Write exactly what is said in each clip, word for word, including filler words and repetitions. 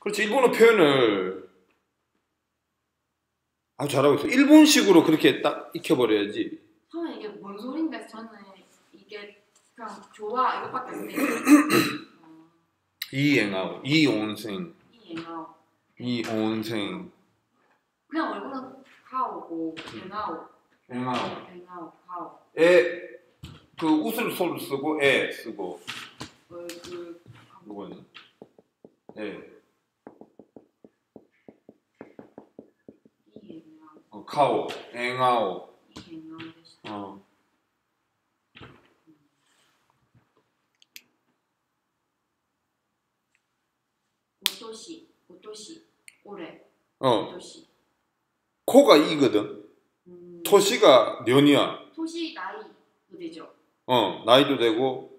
그렇지. 일본어 표현을 아주 잘하고 있어. 일본식으로 그렇게 딱 익혀버려야지. 처음에 이게 뭔 소린가 해서 저는 이게 그냥 좋아 이것밖에 안 돼요. 어, 이앵아오, 이온생, 이행아오. 이온생, 그냥 얼굴은 가오고 뱅아오. 앵아오. 뱅아오 가오. 에, 그 웃을 소를 쓰고 에 쓰고 얼굴 뭐거든? 에, 이행아오. 어, 카오, 앵아오. 이행아오です。 어. 오토시, 오토시, 올해. 어, 오토시. 코가 이거든. 음, 토시가 년이야. 토시 나이도 되죠. 어, 나이도 되고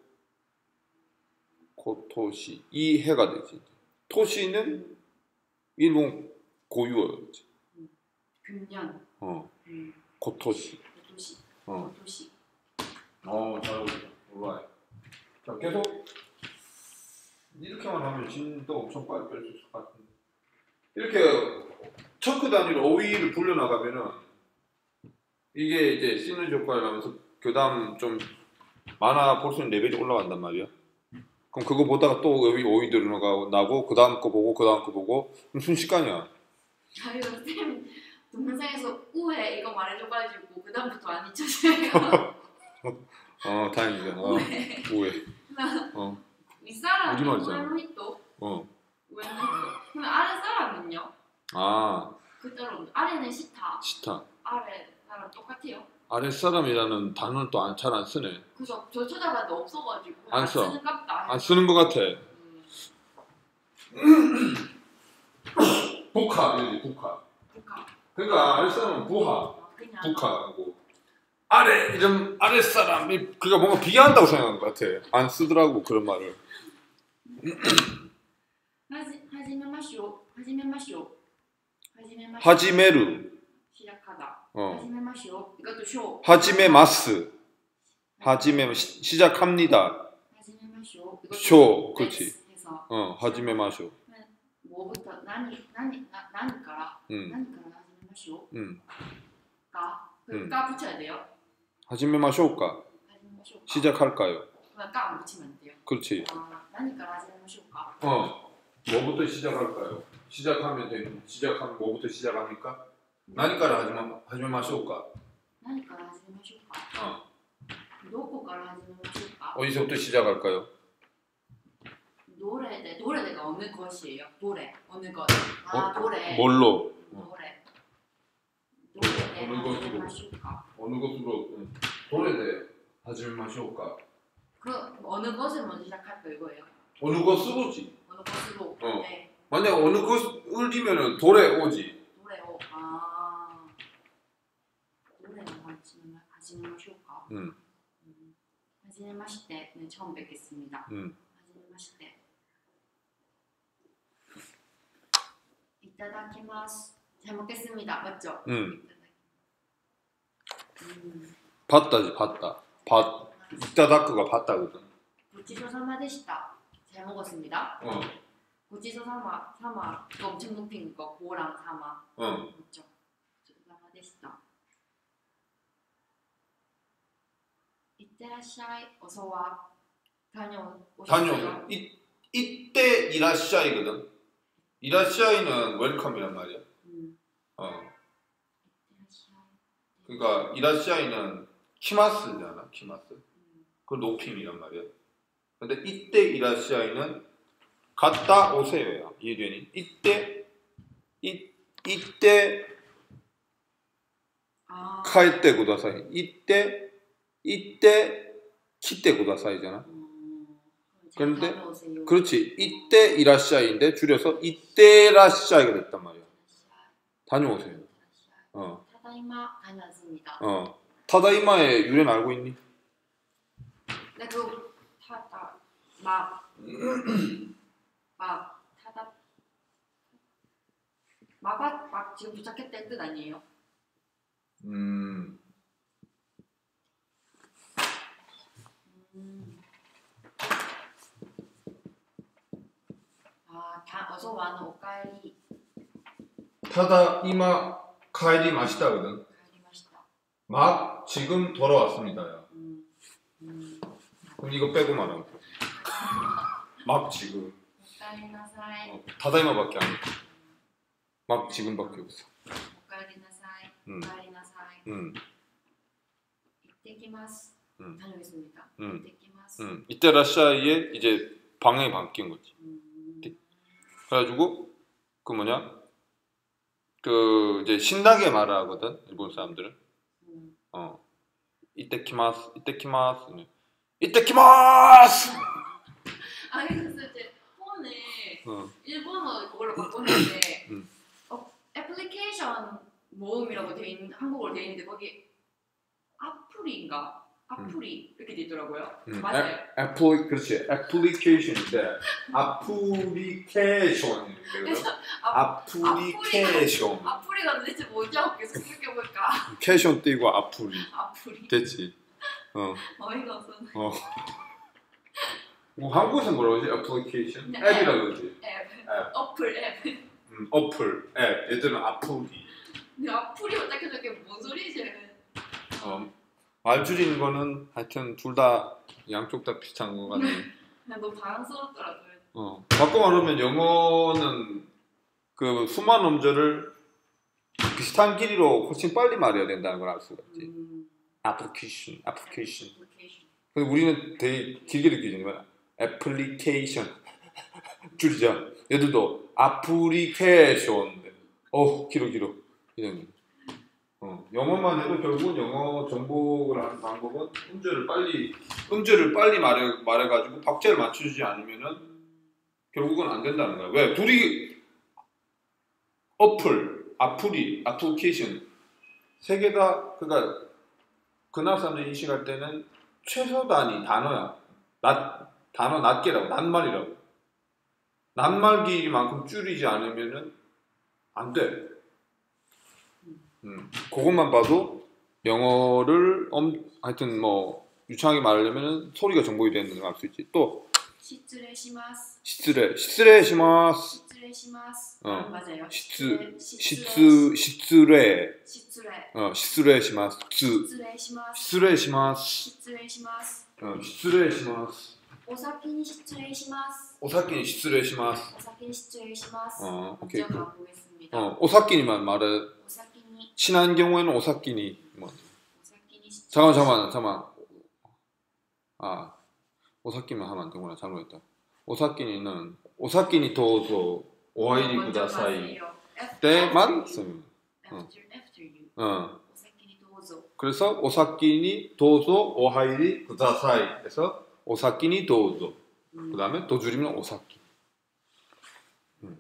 코토시 이 해가 되지. 토시는 일본 고유어지. 금년. 어, 음, 코토시. 오토시. 어, 오토시. 어, 잘하고 있다. 올라와. 자, 계속 이렇게만 하면 진도 엄청 빨리 뺄 수 있을 것 같은데. 이렇게 척크 단위로 어휘를 불려나가면은 이게 이제 시너지 효과를 하면서 그 다음 좀 많아 볼 수 있는 레벨이 올라간단 말이야. 그럼 그거 보다가 또 어휘, 어휘 들어가고 나고 그 다음 거 보고 그 다음 거 보고 그럼 순식간이야. 아 이거 쌤 동영상에서 우회 이거 말해줘가지고 그 다음부터 안 잊혀져요. 어, 다행이다. 어, 우회. 우회. 어, 윗사람이 무슨 말이지? 우회로 히또. 어. 우회는 히또. 그럼 아래 사람은요? 아, 그대로 아래는 시타. 시타. 아래 사람 똑같아요. 아랫사람이라는 단어는 또 잘 안 쓰네. 그래서 저 찾아봤는데 없어가지고 안 안 써. 쓰는 값다. 안 쓰는 것 같아. 음, 북하, 이지 북하. 북한. 그러니까 아랫사람은 부하, 아, 그냥 북하고 아래 이런 아랫사람이 그가 뭔가 비하한다고 생각하는 것 같아. 안 쓰더라고 그런 말을. 하지 하지메마쇼 하지메마쇼 하지메마쇼 하지메루, 시작하다. 어, 하지메마쇼 이것도 쇼. 하지메마스, 하지메 시, 시작합니다. 하지메마쇼 이것도 쇼, 그렇지. 렛츠 해서 어, 하지메마쇼. 뭐부터 나니 나니 나 나니から 음, 나니から始めましょ 음, うか그 음. 까 붙여야 돼요. 하지메마쇼까. 始めましょうか 시작할까요? 그냥 까안 붙이면 안 돼요. 그렇지. 아, 나니から始めましょうか 어, 뭐부터 시작할까요? 시작하면 되는. 시작하면 뭐부터 시작합니까? 나니까라 하지마 하지마쇼까. 何から始めましょうか 어, どこから始めましょうか 어디서부터 시작할까요? 노래대 노래대가 어느 것이에요? 노래 어느 것? 아 어? 노래 뭘로? 노래 노래대 어느 것으로? 始めましょうか 어느 것으로? 응. 도래대 하지마쇼까. 그 어느 것을 먼저 시작할까 이거예요. 어느 것으로지. 어느 것으로 어. 네 만약 어느 것을이면은 도래 오지. 노래요. 아 노래를 하시면 하시면마쇼까. 응, 음, 하지메마시테 네 처음 뵙겠습니다. 응. 하지메마시테. 이타다키마스. 잘 먹겠습니다. 맞죠? 응. 음. 봤다지 봤다. 봤. 이따다크가 봤다거든. 고치소사마でした. 잘 먹었습니다. 어, 고치소사마 사마 그거 엄청 높인 거 고랑 사마. 어. 맞죠? 고치소사마でした. 이때라샤이 어서와. 다녀오셨어요? 다녀. 이 이때 이라시아이거든. 이라시아이는 웰컴이란 말이야. 음. 어. 이때라샤이. 그러니까 이라시아이는 키마스잖아. 키마스. 음. 그 높임이란 말이야. 근데 이때 이라시아이는 갔다 오세요야. 이해되니? 이때 이 이때 아. 카이때 구다사이. 이때 이때 키때 구다사이잖아. 음. 그런데 다녀오세요. 그렇지. 이때 이라시아이인데 줄여서 이때라시아이가 됐단 말이야. 다녀오세요. 어. 타다이마 다녀왔습니다. 어. 타다이마의 유래는 알고 있니? 네, 그 타다 막 막 타다 막아 막 지금 도착했다는 뜻 아니에요? 음. 음. 아 아, 다 어서 와는 오카에리. 타다 이마 카이리 마시다거든. 오카에리 마시다. 막 지금 돌아왔습니다야. 음, 음. 그럼 이거 빼고 말하면 막 지금. 오카에리 나사이. 어, 타다이마밖에 안 해. 막 지금밖에 없어. 오카에리 나사이. 음. 오카에리 나사이. 음, 이때키마스. 음. 다녀오겠습니다. 음. 이때키마스. 음. 이때 라시아에 이제 방향이 바뀐 거지. 음. 그래가지고 그 뭐냐 그 이제 신나게 말하거든 일본 사람들은. 음. 어 이때키마스 이때키마스 이때키마스. 아니 그래서 이제 폰을 어. 일본어 그걸로 바꿨는데 음. 어, 애플리케이션 모음이라고 돼 있는 한국어로 돼 있는데 거기 아프리인가 아프리 이렇게 돼 있더라고요. 음. 맞아요. 애, 애플 그렇지 애플리케이션인데 아플리케이션 그래서 아플리케이션 아프리가 도대체 뭐지 하고 계속 생각해볼까. 캐션 띄고 아플리 아프리 됐지. 어. 어이가 없었네. 어. 뭐 한국에서 뭐라고 하지? 애플리케이션? 네, 앱이라고 그러지. 앱 앱. 어플 앱. 음, 어플 앱 얘들은 아플리. 근데 아프리가 딱 해서 그게 뭔 소리지? 어. 말 줄이는 거는 하여튼 둘 다 양쪽 다 비슷한 거 같네. 그냥 너무 자연스럽더라고요. 어. 바꿔 말하면 영어는 그 수많은 음절을 비슷한 길이로 훨씬 빨리 말해야 된다는 걸 알 수가 있지. 음. 애플리케이션, 애플리케이션. 애플리케이션. 근데 우리는 되게 길게 느끼잖아요. 애플리케이션 줄이자. 얘들도 애플리케이션. 어 길어 길어. 이런. 어 영어만 해도 결국은 영어 정복을 하는 방법은 음절을 빨리 음절을 빨리 말해 말해가지고 박자를 맞춰주지 않으면은 결국은 안 된다는 거야. 왜 둘이 어플, 애플이, 애플리케이션 세 개 다 그러니까 그날 사람들이 인식할 때는 최소 단위 단어야. 낱 단어 낱개라고 낱말이라고. 낱말 길이만큼 줄이지 않으면은 안 돼. 음, 그것만 봐도 영어를 엄, 하여튼 뭐 유창하게 말하려면은 소리가 정복이 되는 걸 알 수 있지. 또 시츠레시마스. 시츠레, 시츠레시마스. 시츠레시마스. 어. 아, 맞아요. 시츠, 시츠레. 시츠, 시츠레. 시츠레. 어, 시츠레시마스. 츠. 시츠레시마스. 시츠레시마스. 시츠레시마스. 어, 시츠레시마스. 오사키니 시츠레시마스. 오사키니 시츠레시마스. 오사키니 시츠레시마스. 어, 오케이. 먼저 가보겠습니다. 어, 오사키니만 말해. 오사키니. 친한 경우에는 오사키니. 뭐. 오사키니 시츠레시마스. 잠깐, 잠깐, 잠깐. 아, 오사키만 하면 안 되구나. 잘못했다. 오사키니는 오사키니 도zo 오하이리 구다사이 때만 씁니다. After, after you. 어. 오사키니 도zo. 그래서 오사키니 도zo 오하이리 구다사이 해서 오사키니 도zo. 음. 그 다음에 도줄이면 오사키. 음.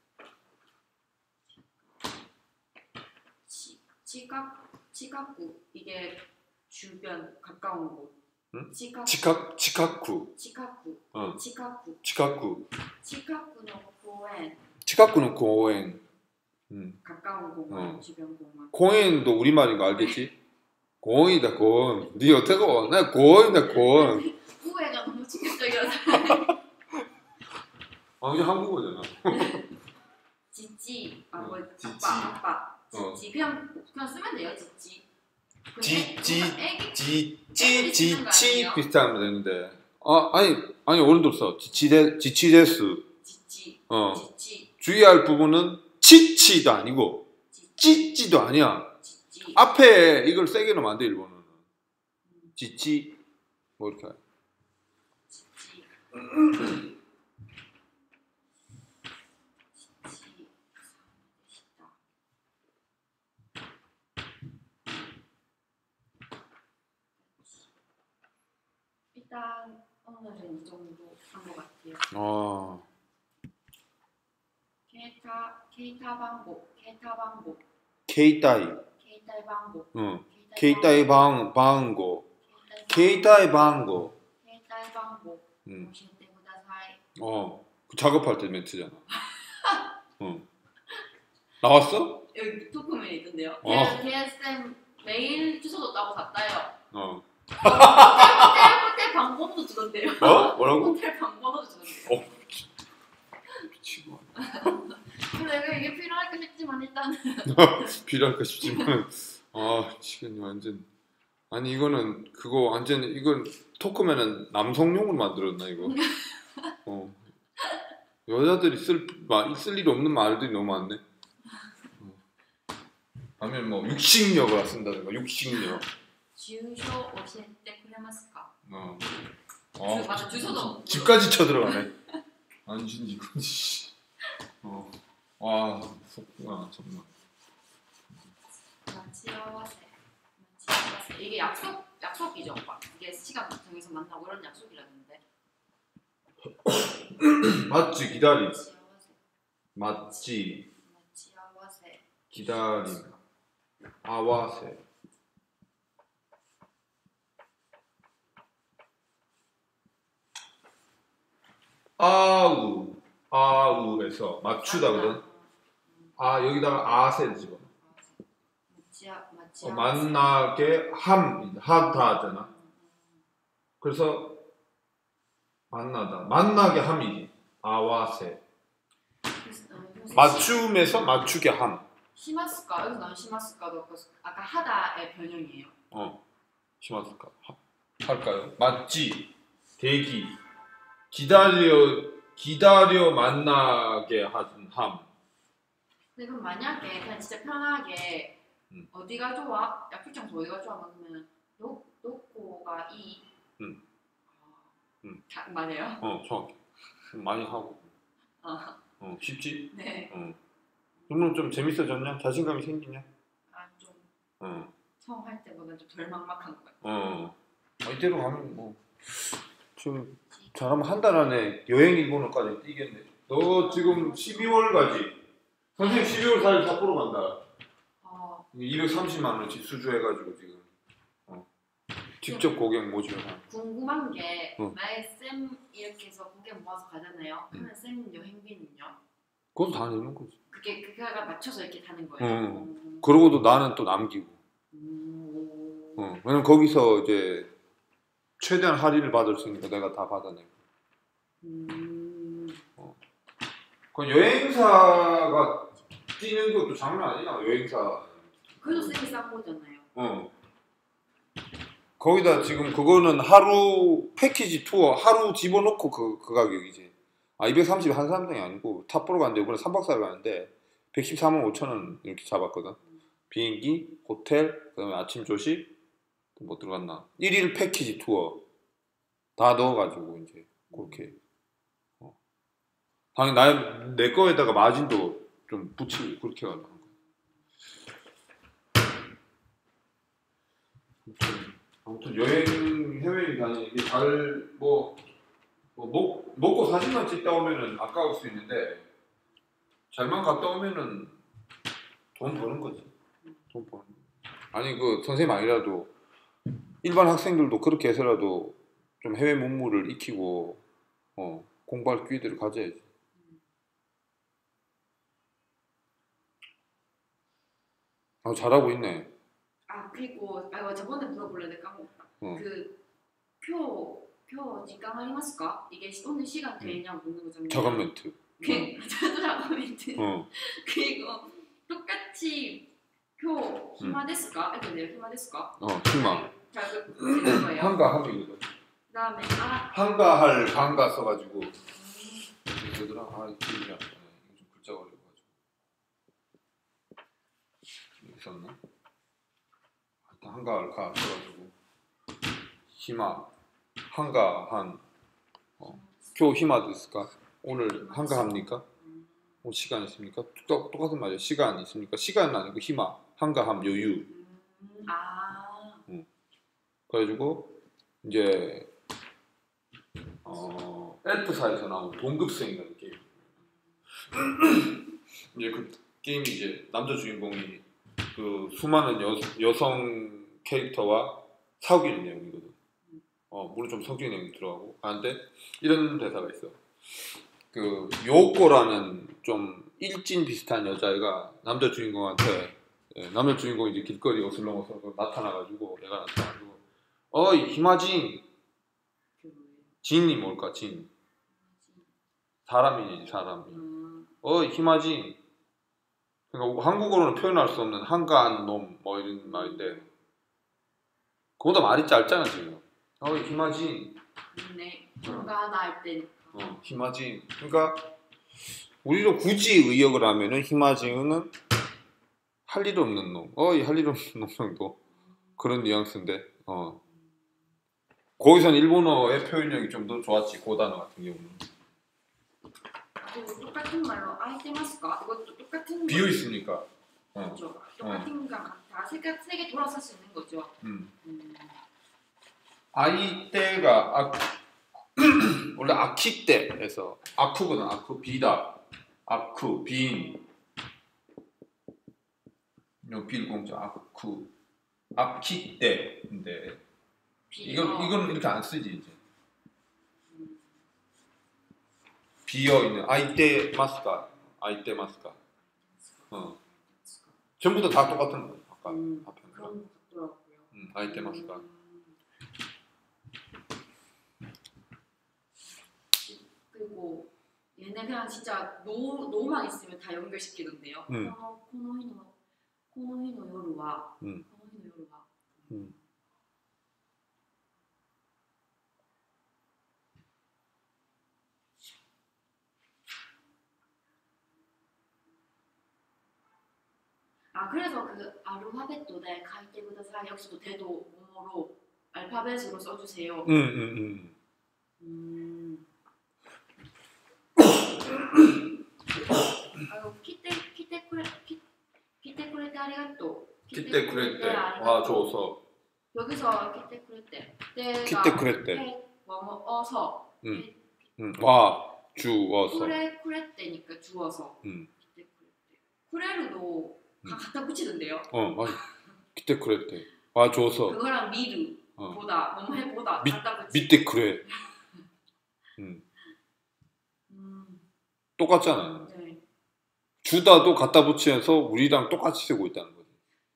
치, 치각, 치각구 이게 주변 가까운 곳. 응? 치각, 치카 치카쿠. 치카쿠, 어. 치카쿠, 치카쿠. 치카쿠의 공원, 치카쿠는 공원. 음. 가까운 공원, 어. 주변 공원. 공원도 우리말인 거 알겠지? 공원이다 공원. 네 어떻게 와? 나 공원이다 공원. 후회가 너무 충격적이라서. 아 이게 한국어잖아. 지지, 아 뭐 지지. 아빠, 아빠, 어. 지지 그냥 그냥 쓰면 돼요, 지지. 지지. 애기 지치 지치 비슷하면 되는데 아 아니 아니 어른도 써 지치데 지치데스 지지, 어 지지, 주의할 부분은 치치도 아니고 지지, 찌찌도 아니야 지지. 앞에 이걸 세게 넣으면 안 돼 일본어는 음, 지치 뭐 이렇게 지지. 지지. 시다. 일단 오늘은 이 정도 한 것 같아요. 아 케이타 케이타 방법, 케이타 방법, 케이타이 케이타의 방법, 응 케이타이 방 방고 케이타이 방고 케이타의 방법. 응 오실때 구다사이. 어 그 작업할 때 멘트잖아 응 나왔어 여기 토크맨 있던데요. 어. 걔 걔쌤 메일 주소도 따고 갔다요. 어 호텔 호텔 방번호도 주던데요. 어 뭐라고 호텔 방번호도 주던데요. 어 지금 근데 이게 필요할까 싶지만 일단은 필요할까 싶지만 아 지금 완전 아니 이거는 그거 완전 이건 토크면은 남성용으로 만들었나 이거 어 여자들이 쓸, 마, 쓸 일 없는 말들이 너무 많네 어. 아니면 뭐 육식력을 쓴다든가 육식력 주소 오실때 그래마스까? 어. 주, 어. 맞아 주소도 집까지 쳐들어가네 안신 이건 어. 와 속구나 정말 마치아와세 마치아와세 이게 약속 약속이죠 오빠 이게 시간 정해서 만나고 이런 약속이라는데 맞지 기다림 마치아와세 맞지 마치아와세 기다림 아와세 아우 아우에서 맞추다거든 아 여기다가 아세를 집어 마치아 어, 마치아 만나게 함 하다잖아 그래서 만나다 만나게 함이지 아와세 맞춤에서 맞추게 함 시마스까 여기서 나온 시마스까도 아까 하다의 변형이에요. 어 시마스까 할까요? 맞지 대기 기다려 기다려 만나게 한 함. 근데 그럼 만약에 그냥 진짜 편하게 음. 어디가 좋아? 약속 장소 어디가 좋아? 그러면 노 노코가 이. 음. 음. 다 맞아요. 어 정확해. 많이 하고. 어. 어 쉽지? 네. 어. 그러면 좀 재밌어졌냐? 자신감이 생기냐? 아 좀. 어. 처음 할 때보다 좀 덜 막막한 것 같아. 어. 아, 이대로 가면 뭐 지금 잘하면 한 달 안에 여행 일본어까지 뛰겠네. 너 지금 십이월 가지? 선생님 십이월 사일 삿포로 간다. 어. 이백삼십만 원치 수주해가지고 지금 어. 직접 고객 모집을 하. 궁금한 게 어. 만약에 쌤 이렇게 해서 고객 모아서 가잖아요. 그러면 쌤 여행비는요? 그것도 다 내는 거지. 그게 그거가 맞춰서 이렇게 가는 거예요. 응. 음. 그러고도 나는 또 남기고. 음. 어. 왜냐면 거기서 이제 최대한 할인을 받을 수 있으니까 내가 다 받아내고. 음. 어. 그 여행사가 뛰는 것도 장난 아니야. 여행사. 그래도 쌤이 싼 거잖아요. 어. 거기다 지금 그거는 하루 패키지 투어 하루 집어넣고 그, 그 가격이지. 아 이백삼십 한 사람당이 아니고 탑보러 갔는데 이번에 삼 박 사 일 가는데 백십사만 오천 원 이렇게 잡았거든. 비행기, 호텔, 그다음에 아침 조식 뭐 들어갔나? 일 일 패키지 투어 다 넣어가지고 이제 그렇게. 어. 당연히 나 내 거에다가 마진도 좀 붙이고 그렇게 가는 거야. 아무튼 여행 해외 다니는 게 잘 뭐 뭐 먹, 먹고 사진만 찍다 오면은 아까울 수 있는데 잘만 갔다 오면은 돈 버는 거지. 돈 버는 거. 아니 그 선생님 아니라도 일반 학생들도 그렇게 해서라도 좀 해외 문물을 익히고 어, 공부할 기회들을 가져야지. 아 잘하고 있네. 아 그리고 아 이거 저번에 물어보려는데 까먹었다. 어. 그표 표 직강 아리마스까? 이게 시- 오늘 시간 되냐고 묻는 거잖아요. 자간 멘트. 그 저도 자간 멘트. 어. 그리고 똑같이 표 히마 데스까? 이렇게 돼요. 히마 데스까? 어 희망. 자그 되는 거예요. 한가 함이거든. 그다음에 아 한가 할 반가 써가지고. 음, 얘들아 아 기억이 안 나네. 좀 글자가 어려워가지고. 여기 있었나? 하여튼 한가 할 가 써가지고. 희마 한가 한 어. 교 희마 됐을까? 오늘 한가 합니까? 음, 오늘 시간 있습니까? 똑, 똑같은 말이에요. 시간 있습니까? 시간은 아니고 희마 한가 함 여유. 음, 아 그래가지고 이제 어 엘프사에서 나온 동급생이라는 게임. 이제 그 게임이 이제 남자 주인공이 그 수많은 여, 여성 캐릭터와 사귀는 내용이거든. 어 물론 좀 성적인 내용이 들어가고 하는데 이런 대사가 있어. 그 요코라는 좀 일진 비슷한 여자애가 남자 주인공한테 예, 남자 주인공이 이제 길거리 어슬렁어슬렁 나타나가지고 얘가 나타나가지고 어이 히마진 그 뭐예요? 진이 뭘까 진 사람이지 사람이 음, 어 희마진. 그러니까 한국어로는 표현할 수 없는 한가한 놈 뭐 이런 말인데 그거보다 말이 짧잖아 지금. 어 희마진. 네. 한가하다 할 때. 어 희마진. 그러니까 우리로 굳이 의역을 하면은 희마진은 할 일 없는 놈. 어이 할 일 없는 놈 정도. 그런 뉘앙스인데. 어. 거기선 일본어의 표현력이 좀 더 좋았지. 그 단어 같은 경우는. 그리고 똑같은 말로 아이테마스까? 이것도 똑같은 비어 있으니까. 어. 그렇죠. 똑같은 거랑 같아. 세개 세개 돌아설 수 있는 거죠. 음. 음. 아이때가 아, 원래 아키때에서 아쿠거든. 아쿠 비다. 아쿠 빈. 요 빌공자 아쿠. 아키때인데 이건 이건 이렇게 안 쓰지 이제. 비어 있는 아이때 마스카. 아이때 마스카. 어. 전부 다, 다 똑같은 거예요. 아까 음, 앞에 그런 거 같더라고요. 음, 아이때 마스카. 음. 그리고 얘네 그냥 진짜 노 노만 있으면 다 연결시키던데요. 음. 어, 코노히노 코노히노 요루와 음. 코노히노 요루와. 음. 아 그래서 그 아르파벳도데 가이테구다사 역시도 대도 모모로 알파벳으로 써주세요. 음, 음, 음. 음. 아유 키테 키테 쿠레 키 키테 쿠레테 아리가또. 키테 쿠레테. 와 줘서. 여기서 키테 쿠레테. 키테 쿠레테. 뭐뭐 어서. 음. 음. 와 주어서. 쿠레 쿠레테니까 주어서. 음. 키테 쿠레테. 쿠레루도 다 음. 갖다 붙이던데요. 어 맞아. 키테 쿠레테. 와 줘서. 그거랑 미루 어. 보다 뭐뭐 해 보다 미, 갖다 붙이. 밑에 쿠레. 음. 음. 똑같잖아. 네. 주다도 갖다 붙이면서 우리랑 똑같이 쓰고 있다는 거지.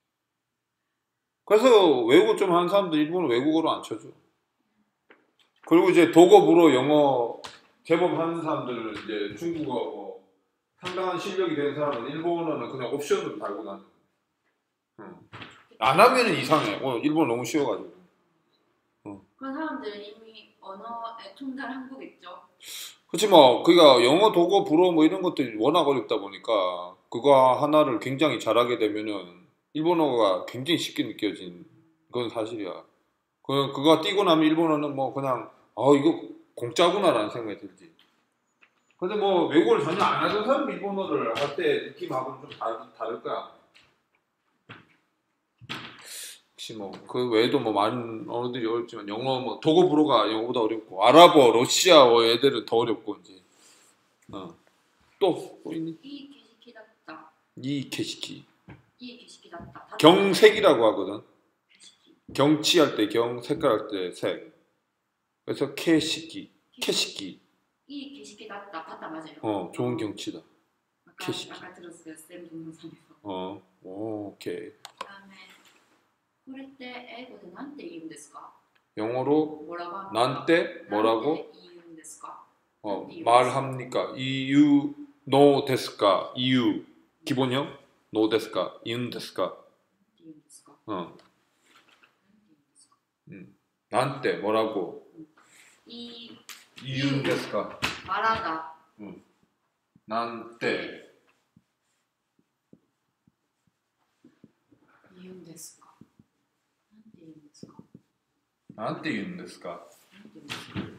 그래서 외국어 좀 하는 사람들 일본어 외국어로 안 쳐줘. 그리고 이제 독어부로 영어 제법 하는 사람들은 이제 중국어 뭐 상당한 실력이 된 사람은 일본어는 그냥 옵션으로 달고 다녀. 응. 안 하면은 이상해. 어, 일본어 너무 쉬워가지고. 그런 사람들은 이미 언어에 통달한 거겠죠. 그렇지 뭐 그러니까 영어 독어 불어 뭐 이런 것들이 워낙 어렵다 보니까 그거 하나를 굉장히 잘하게 되면은 일본어가 굉장히 쉽게 느껴진 건 사실이야. 그 그거 띄고 나면 일본어는 뭐 그냥 아 이거 공짜구나라는 생각이 들지. 근데 뭐 외국어를 전혀 안 하던 사람 일본어를 할 때 느낌하고는 좀 다르, 다를 거야. 혹시 뭐 그 외에도 뭐 많은 언어들이 어렵지만 영어 뭐 독어 불어가 영어보다 어렵고 아랍어, 러시아어 애들은 더 어렵고 이제 어. 또, 또 있니? 이 게시키 dat다. 이 게시키 이 게시키 dat다. 경색이라고 하거든. 게시키. 경치할 때 경, 색깔 할 때 색. 그래서 캐시키, 캐시키. 이 게시키 dat다. 봤다 맞아요. 어, 좋은 경치다. 아까 게시키. 아까 들었어요. 쌤 동영상에서. 어, 오, 오케이. 그다음에 그때 에고데 난테 이음ですか? 영어로 뭐라고 합니까? 난때 뭐라고? 난테 이음ですか? 어, 말합니까? 이유 노 데스까? 이유 기본형 노 데스까? 이응 데스까? 이음ですか? 어, 음, 난때 뭐라고? 이 이응 데스까? 말하다. 응, 난때 이음ですか? 난테 이음ですか? 난때 이응 데스까? 난테 이음ですか?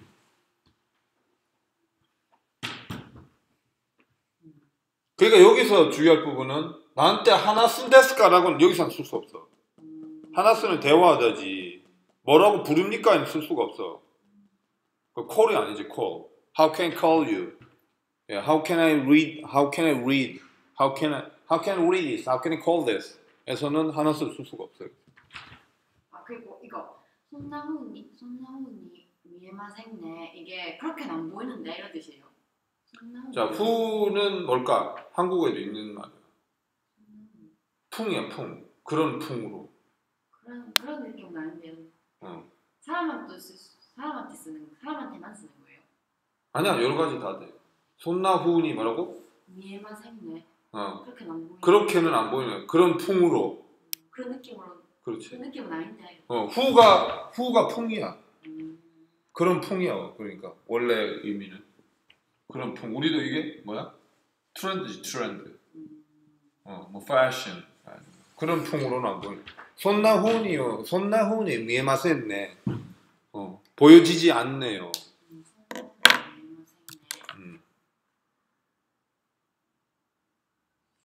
그러니까 여기서 주의할 부분은 난때 하나 쓴 데스까라고는 여기서는 쓸 수 없어. 음. 하나 쓰는 대화하다지 뭐라고 부릅니까는 쓸 수가 없어. 그 call이 아니지 call. How can I call you? Yeah, how can I read? How can I read? How can I How can I read this? How can I call this? 에서는 하나 쓸 수가 없어요. 아 그리고 이거 손나훈이 손나훈이 미에마생네 이게 그렇게는 안 보이는데 이런 뜻이에요. 손나훈이. 자, 푸는 뭘까? 한국어에도 있는 말이야. 손나훈이. 풍이야, 풍. 그런 풍으로. 그런 그런 느낌 나는데요. 어. 사람한테 쓰 사람한테 쓰는 사람한테만 쓰는 거예요. 아니야, 여러 가지 다 돼. 손나훈이 뭐라고? 위에만 샜네. 어. 그렇게는 안 보이네. 그렇게는 안 보이는 그런 풍으로. 그런 느낌으로. 그렇지. 그 느낌은 아닌데. 어, 후가 후가 풍이야. 음. 그런 풍이야. 그러니까 원래 의미는 그런 풍. 우리도 이게 뭐야? 트렌드지 트렌드. 음. 어, 뭐 패션 그런 풍으로는 안 보여. 손나훈이요. 손나훈이 미에마센네. 어, 보여지지 않네요.